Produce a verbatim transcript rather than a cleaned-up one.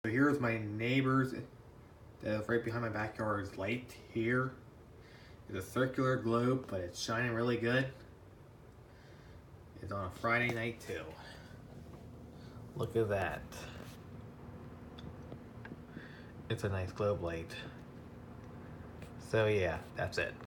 So here's my neighbor's, that's right behind my backyard's light here. It's a circular globe, but it's shining really good. It's on a Friday night too. Look at that. It's a nice globe light. So yeah, that's it.